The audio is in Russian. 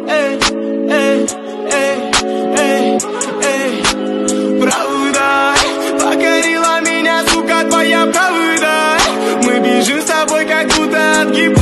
эй, эй, эй, эй, эй. Правда, покорила меня, сука, твоя правда. Мы бежим с тобой, как будто от гипноза.